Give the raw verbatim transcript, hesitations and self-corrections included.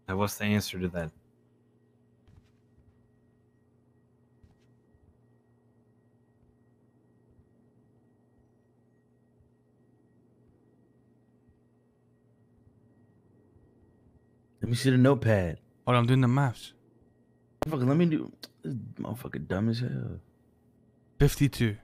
Now, what's the answer to that? Let me see the notepad. Hold on, I'm doing the maths. Motherfucker, let me do. This motherfucker dumb as hell. fifty-two.